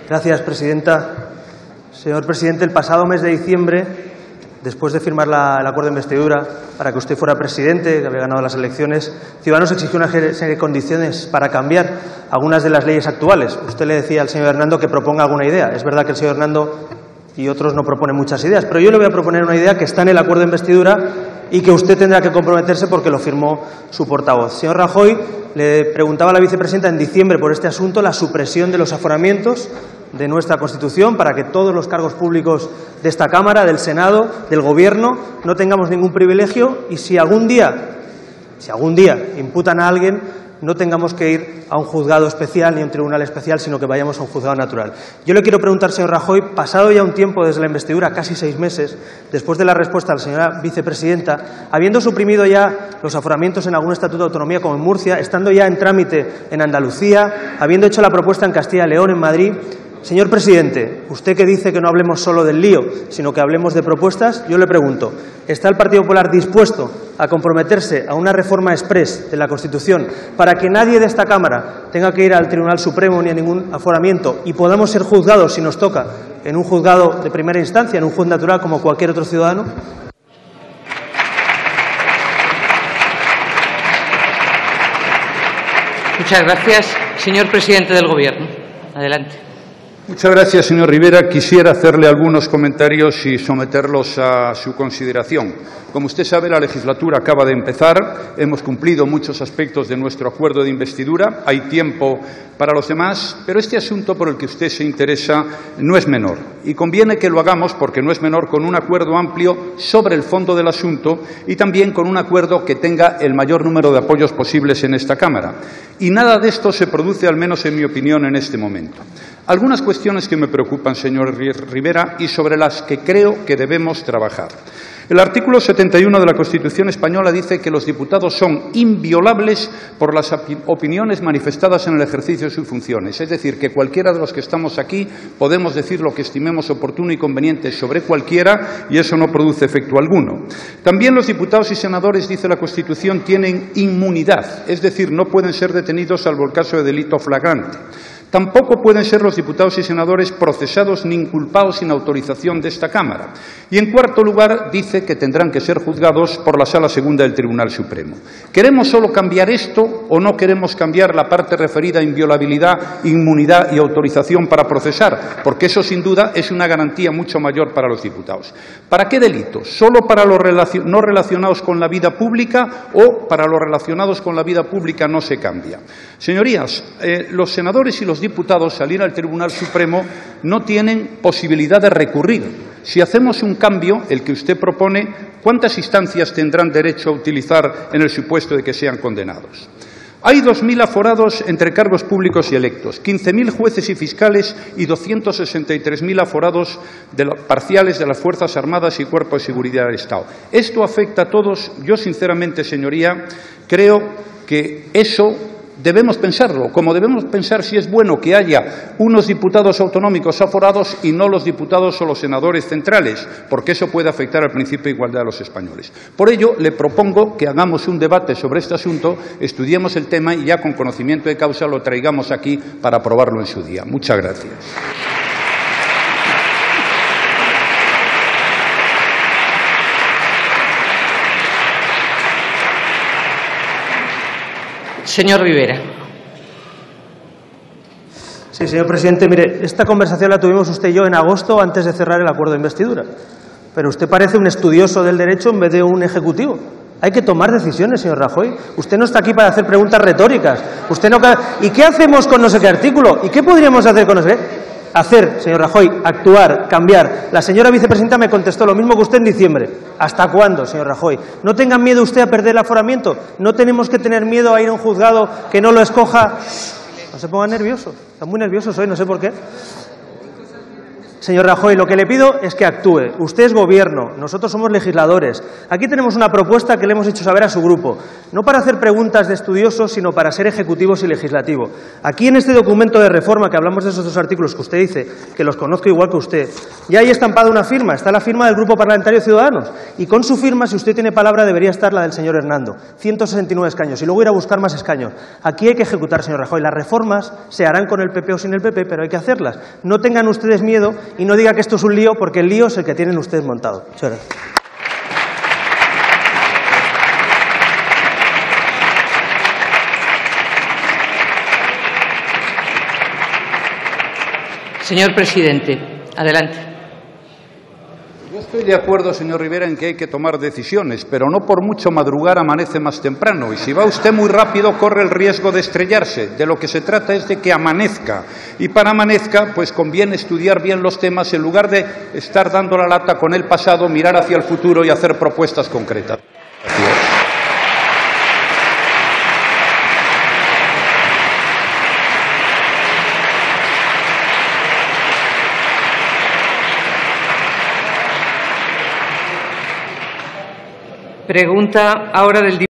Gracias, presidenta. Señor presidente, el pasado mes de diciembre, después de firmar el acuerdo de investidura para que usted fuera presidente, que había ganado las elecciones, Ciudadanos exigió una serie de condiciones para cambiar algunas de las leyes actuales. Usted le decía al señor Hernando que proponga alguna idea. Es verdad que el señor Hernando y otros no proponen muchas ideas, pero yo le voy a proponer una idea que está en el acuerdo de investidura y que usted tendrá que comprometerse porque lo firmó su portavoz. Señor Rajoy, le preguntaba a la vicepresidenta en diciembre por este asunto la supresión de los aforamientos de nuestra Constitución para que todos los cargos públicos de esta Cámara, del Senado, del Gobierno, no tengamos ningún privilegio y si algún día imputan a alguien, no tengamos que ir a un juzgado especial ni a un tribunal especial, sino que vayamos a un juzgado natural. Yo le quiero preguntar, señor Rajoy, pasado ya un tiempo desde la investidura, casi 6 meses, después de la respuesta de la señora vicepresidenta, habiendo suprimido ya los aforamientos en algún estatuto de autonomía como en Murcia, estando ya en trámite en Andalucía, habiendo hecho la propuesta en Castilla y León, en Madrid. Señor presidente, usted que dice que no hablemos solo del lío, sino que hablemos de propuestas, yo le pregunto, ¿está el Partido Popular dispuesto a comprometerse a una reforma exprés de la Constitución para que nadie de esta Cámara tenga que ir al Tribunal Supremo ni a ningún aforamiento y podamos ser juzgados, si nos toca, en un juzgado de primera instancia, en un juez natural como cualquier otro ciudadano? Muchas gracias. Señor presidente del Gobierno, adelante. Muchas gracias, señor Rivera. Quisiera hacerle algunos comentarios y someterlos a su consideración. Como usted sabe, la legislatura acaba de empezar. Hemos cumplido muchos aspectos de nuestro acuerdo de investidura. Hay tiempo para los demás, pero este asunto por el que usted se interesa no es menor. Y conviene que lo hagamos, porque no es menor, con un acuerdo amplio sobre el fondo del asunto y también con un acuerdo que tenga el mayor número de apoyos posibles en esta Cámara. Y nada de esto se produce, al menos en mi opinión, en este momento. Algunas cuestiones que me preocupan, señor Rivera, y sobre las que creo que debemos trabajar. El artículo 71 de la Constitución española dice que los diputados son inviolables por las opiniones manifestadas en el ejercicio de sus funciones. Es decir, que cualquiera de los que estamos aquí podemos decir lo que estimemos oportuno y conveniente sobre cualquiera y eso no produce efecto alguno. También los diputados y senadores, dice la Constitución, tienen inmunidad, es decir, no pueden ser detenidos salvo el caso de delito flagrante. Tampoco pueden ser los diputados y senadores procesados ni inculpados sin autorización de esta Cámara. Y, en cuarto lugar, dice que tendrán que ser juzgados por la Sala Segunda del Tribunal Supremo. ¿Queremos solo cambiar esto o no queremos cambiar la parte referida a inviolabilidad, inmunidad y autorización para procesar? Porque eso, sin duda, es una garantía mucho mayor para los diputados. ¿Para qué delitos? ¿Solo para los no relacionados con la vida pública o para los relacionados con la vida pública no se cambia? Señorías, los senadores y los diputados al ir al Tribunal Supremo no tienen posibilidad de recurrir. Si hacemos un cambio, el que usted propone, ¿cuántas instancias tendrán derecho a utilizar en el supuesto de que sean condenados? Hay 2.000 aforados entre cargos públicos y electos, 15.000 jueces y fiscales y 263.000 aforados parciales de las Fuerzas Armadas y Cuerpos de Seguridad del Estado. Esto afecta a todos. Yo, sinceramente, señoría, creo que eso debemos pensarlo, como debemos pensar si es bueno que haya unos diputados autonómicos aforados y no los diputados o los senadores centrales, porque eso puede afectar al principio de igualdad de los españoles. Por ello, le propongo que hagamos un debate sobre este asunto, estudiemos el tema y ya con conocimiento de causa lo traigamos aquí para aprobarlo en su día. Muchas gracias. Señor Rivera. Sí, señor presidente, mire, esta conversación la tuvimos usted y yo en agosto antes de cerrar el acuerdo de investidura. Pero usted parece un estudioso del derecho en vez de un ejecutivo. Hay que tomar decisiones, señor Rajoy. Usted no está aquí para hacer preguntas retóricas. ¿Y qué hacemos con no sé qué artículo? ¿Y qué podríamos hacer con no sé qué? Hacer, señor Rajoy, actuar, cambiar. La señora vicepresidenta me contestó lo mismo que usted en diciembre. ¿Hasta cuándo, señor Rajoy? No tengan miedo usted a perder el aforamiento. No tenemos que tener miedo a ir a un juzgado que no lo escoja. No se pongan nerviosos. Están muy nerviosos hoy, no sé por qué. Señor Rajoy, lo que le pido es que actúe. Usted es Gobierno, nosotros somos legisladores. Aquí tenemos una propuesta que le hemos hecho saber a su grupo, no para hacer preguntas de estudiosos, sino para ser ejecutivos y legislativo. Aquí en este documento de reforma, que hablamos de esos 2 artículos que usted dice, que los conozco igual que usted, ya hay estampada una firma, está la firma del Grupo Parlamentario Ciudadanos. Y con su firma, si usted tiene palabra, debería estar la del señor Hernando. 169 escaños. Y luego ir a buscar más escaños. Aquí hay que ejecutar, señor Rajoy. Las reformas se harán con el PP o sin el PP, pero hay que hacerlas. No tengan ustedes miedo y no diga que esto es un lío, porque el lío es el que tienen ustedes montado. Muchas gracias. Señor presidente, adelante. Yo estoy de acuerdo, señor Rivera, en que hay que tomar decisiones, pero no por mucho madrugar amanece más temprano. Y si va usted muy rápido, corre el riesgo de estrellarse. De lo que se trata es de que amanezca. Y para amanezca, pues conviene estudiar bien los temas en lugar de estar dando la lata con el pasado, mirar hacia el futuro y hacer propuestas concretas. Gracias. Pregunta ahora del